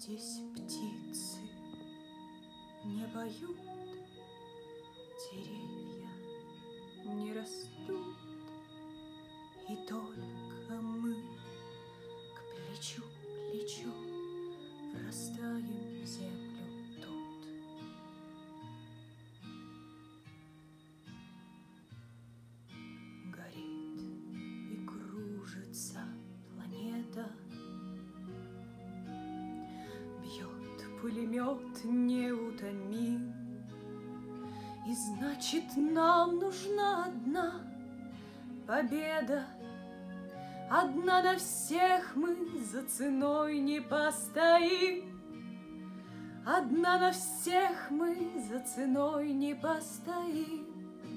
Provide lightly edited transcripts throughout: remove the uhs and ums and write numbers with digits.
Здесь птицы не поют, деревья не растут, и только мы к плечу к плечу врастаем в землю тут. Горит и кружится планета, бьет пулемет неутомим, и значит, нам нужна одна победа. Одна на всех мы за ценой не постоим. Одна на всех мы за ценой не постоим.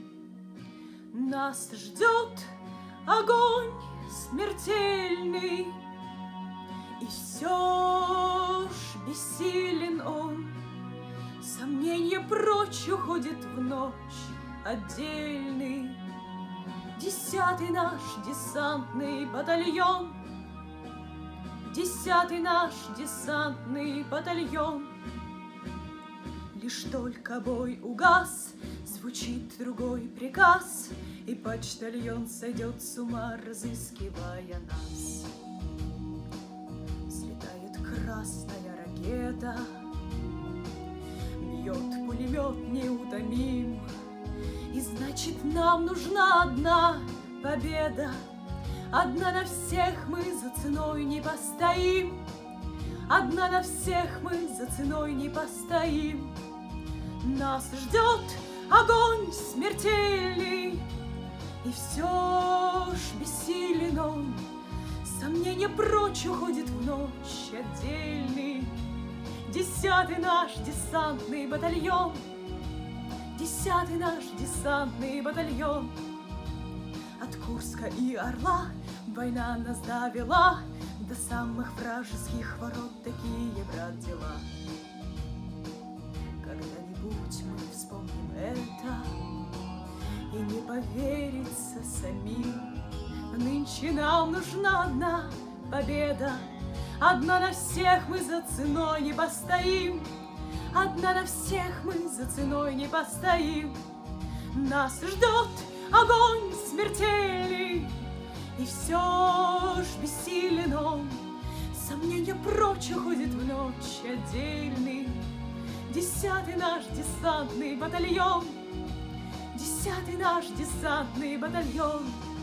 Нас ждет огонь смертельный, и все ж бессилен он. Сомнение прочь уходит в ночь отдельный. 10-й наш десантный батальон, 10-й наш десантный батальон. Лишь только бой угас, звучит другой приказ, и почтальон сойдет с ума, разыскивая нас. Взлетает красная ракета, бьет пулемет неутомим, и значит, нам нужна одна победа. Одна на всех мы за ценой не постоим. Одна на всех мы за ценой не постоим. Нас ждет огонь смертельный, и все ж бессилен он. Сомнение прочь уходит в ночь отдельный. 10-й наш десантный батальон, 10-й наш десантный батальон. От Курска и Орла война нас довела до самых вражеских ворот. Такие, брат, дела. Когда-нибудь мы вспомним это, и не поверится самим. Нынче нам нужна одна победа. Одна на всех мы за ценой не постоим. Одна на всех мы за ценой не постоим. Нас ждет огонь смертельный, и все ж бессилен он. Сомнение прочь уходит в ночь отдельный. 10-й наш десантный батальон, 10-й наш десантный батальон.